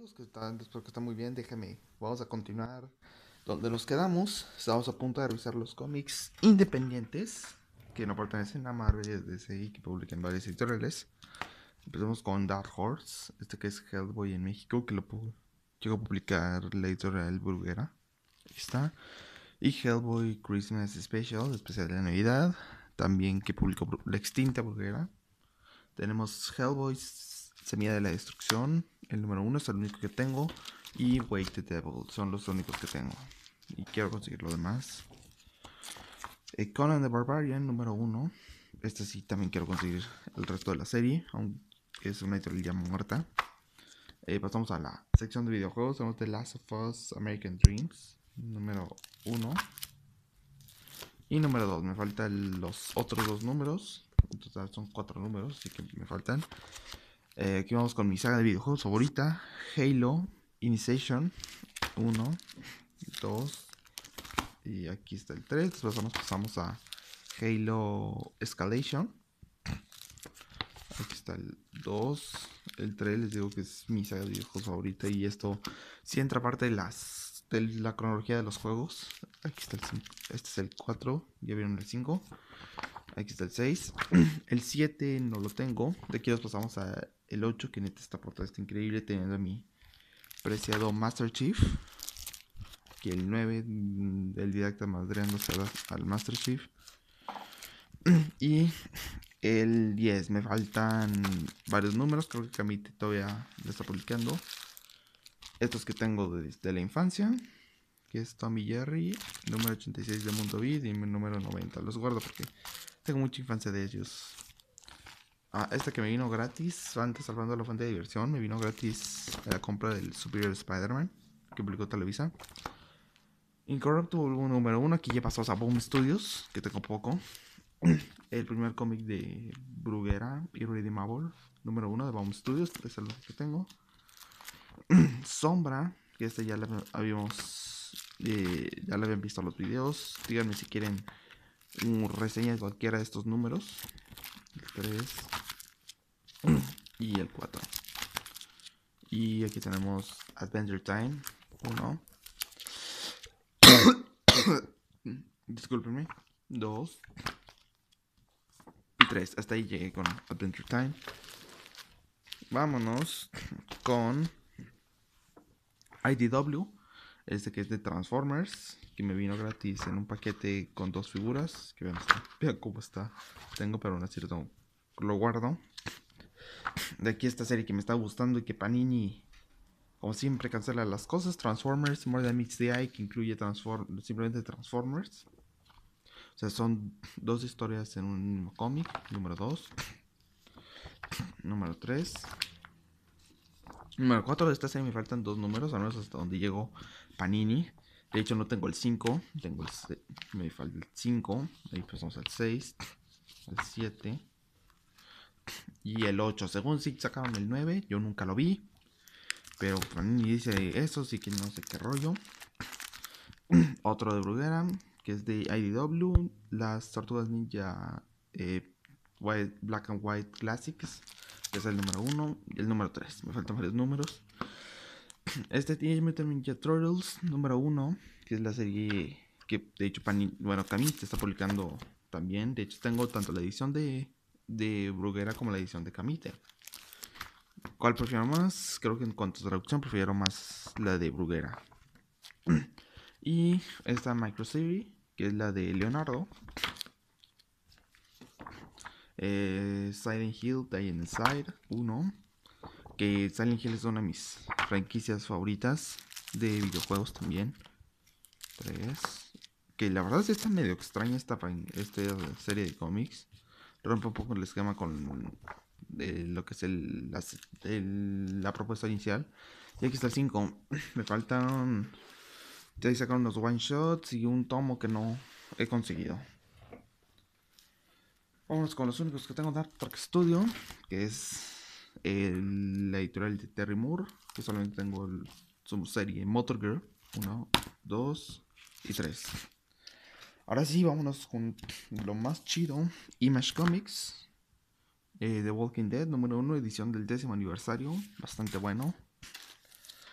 Espero que están muy bien. Vamos a continuar donde nos quedamos. Estamos a punto de revisar los cómics independientes que no pertenecen a Marvel y DC y que publican varias editoriales. Empezamos con Dark Horse, que es Hellboy en México, que llegó a publicar la editorial Bruguera. Aquí está. Y Hellboy Christmas Special, especial de Navidad, también que publicó la extinta Bruguera. Tenemos Hellboy Semilla de la Destrucción, el número 1 es el único que tengo. Y Wake the Devil, son los únicos que tengo. Y quiero conseguir lo demás. Conan the Barbarian, número 1. Este sí también quiero conseguir el resto de la serie, aunque es una editorial ya muerta. Pasamos a la sección de videojuegos. Tenemos The Last of Us American Dreams, número 1. Y número 2, me faltan los otros dos números. En total son 4 números, así que me faltan. Aquí vamos con mi saga de videojuegos favorita: Halo Initiation 1, 2 y aquí está el 3. Después pasamos a Halo Escalation. Aquí está el 2, el 3. Les digo que es mi saga de videojuegos favorita y esto sí entra parte de la cronología de los juegos. Aquí está el 5, este es el 4, ya vieron el 5. Aquí está el 6. El 7 no lo tengo. De aquí nos pasamos a el 8, que neta esta portada está increíble, teniendo a mi preciado Master Chief. Aquí el 9, el didacta madreándose al Master Chief. Y el 10, me faltan varios números. Creo que Kamite todavía lo está publicando. Estos que tengo desde la infancia, que es Tommy Jerry, número 86 de Mundo Beat y mi número 90. Los guardo porque tengo mucha infancia de ellos. Esta que me vino gratis, antes salvando la fuente de diversión, me vino gratis a la compra del Superior Spider-Man que publicó Televisa. Incorruptible número 1, aquí ya pasó a Boom Studios, que tengo poco. El primer cómic de Bruguera, Irredeemable, número 1 de Boom Studios, es el que tengo. Sombra, que ya la habíamos ya la habían visto los videos. Díganme si quieren reseñas de cualquiera de estos números. El 3 y el 4. Y aquí tenemos Adventure Time 1. Discúlpenme. 2 y 3. Hasta ahí llegué con Adventure Time. Vámonos con IDW. Que es de Transformers, que me vino gratis en un paquete con 2 figuras. Que vean cómo está. Tengo, pero aún así lo guardo. De aquí esta serie que me está gustando y que Panini, como siempre, cancela las cosas. Transformers More Than Meets the Eye, que incluye simplemente Transformers. O sea, son 2 historias en un mismo cómic. Número 2. Número 3. Número 4 de esta serie me faltan 2 números, al menos hasta donde llegó Panini. De hecho no tengo el 5, me falta el 5. Ahí pasamos al 6, al 7 y el 8. Según sí sacaron el 9, yo nunca lo vi. Pero Panini dice eso, sí que no sé qué rollo. Otro de Bruguera, que es de IDW, las Tortugas Ninja Black and White Classics, que es el número 1 y el número 3. Me faltan varios números. Teenage Mutant Ninja Turtles número 1, que es la serie que de hecho Kamite está publicando también. De hecho tengo tanto la edición de Bruguera como la edición de Kamite. ¿Cuál prefiero más? Creo que en cuanto a traducción prefiero más la de Bruguera. Y esta microserie, que es la de Leonardo. Silent Hill Die Inside 1, que Silent Hill es una de mis franquicias favoritas de videojuegos también. 3, que la verdad está medio extraña esta serie de cómics. Rompe un poco el esquema con lo que es la propuesta inicial. Y aquí está el 5. Me faltan, ya sacaron unos one shots y un tomo que no he conseguido. Vamos con los únicos que tengo de Dark Studio, que es la editorial de Terry Moore, que solamente tengo su serie Motor Girl 1, 2 y 3. Ahora sí, vámonos con lo más chido. Image Comics, The Walking Dead número 1, edición del 10º aniversario, bastante bueno.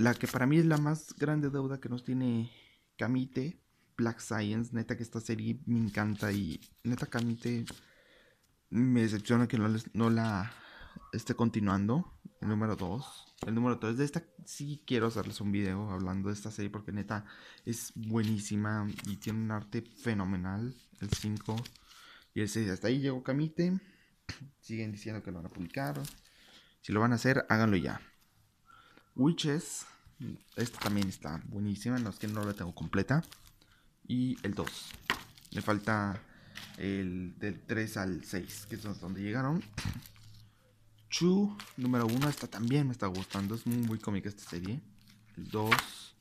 la que para mí es la más grande deuda que nos tiene Kamite, Black Science. Neta que esta serie me encanta y neta Kamite me decepciona que no la esté continuando. El número 2. El número 3 de esta sí quiero hacerles un video hablando de esta serie porque neta es buenísima y tiene un arte fenomenal. El 5 y el 6. Hasta ahí llegó Kamite. Siguen diciendo que lo van a publicar. Si lo van a hacer, háganlo ya. Witches. Esta también está buenísima. No es que no la tengo completa. Y el 2. Me falta el del 3 al 6, que es donde llegaron. Chu, número 1. Esta también me está gustando. Es muy cómica esta serie. El 2.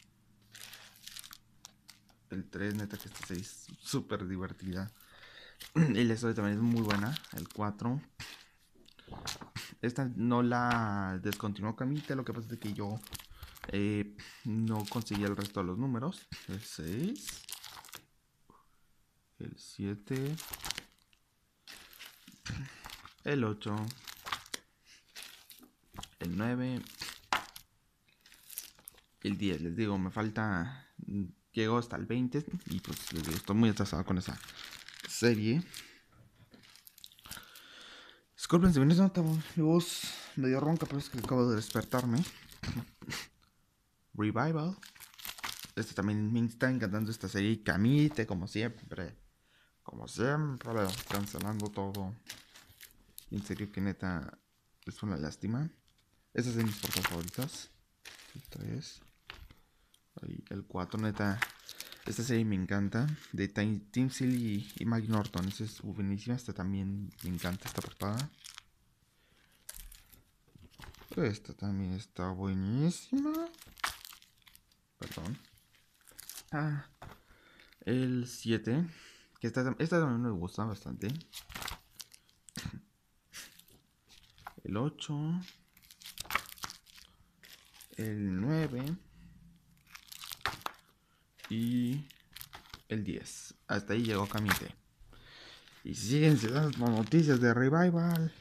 El 3, neta que esta serie es súper divertida. Y la historia también es muy buena. El 4. Esta no la descontinuó Camita. Lo que pasa es que yo no conseguí el resto de los números. El 6. El 7. El 8. El 9. El 10. Les digo, me falta... Llego hasta el 20. Y pues les digo, estoy muy atrasado con esa serie. Disculpen si me nota mi voz medio ronca, pero es que acabo de despertarme. Revival. Este también me está encantando esta serie. Kamite, como siempre. Como siempre, cancelando todo. En serio que neta es una lástima. Estas son mis portadas favoritas. El 3. Ahí, el 4, neta. Esta serie me encanta. De Tim Seeley y Mike Norton. Esa es buenísima. Esta también me encanta esta portada. Esta también está buenísima. Perdón. El 7. Que esta también me gusta bastante. El 8. El 9. Y el 10. Hasta ahí llegó Kamite. Y siguen dando noticias de Revival.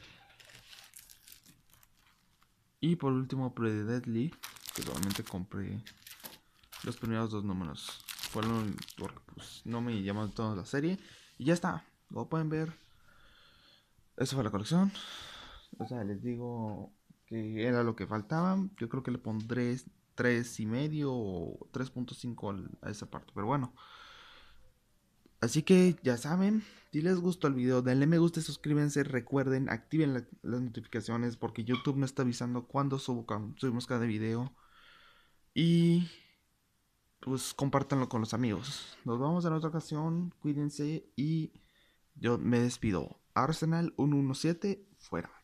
Y por último, Pretty Deadly. Que solamente compré los primeros 2 números. Fueron porque pues no me llamó toda la serie. Y ya está. Como pueden ver, eso fue la colección. O sea, les digo que era lo que faltaba. Yo creo que le pondré 3.5 o 3.5 a esa parte. Pero bueno. Así que ya saben, si les gustó el video, denle me gusta y suscríbanse. Recuerden, activen las notificaciones porque YouTube me está avisando cuando subimos cada video. Y pues compártanlo con los amigos. Nos vemos en otra ocasión. Cuídense y yo me despido. Arsenal 117 fuera.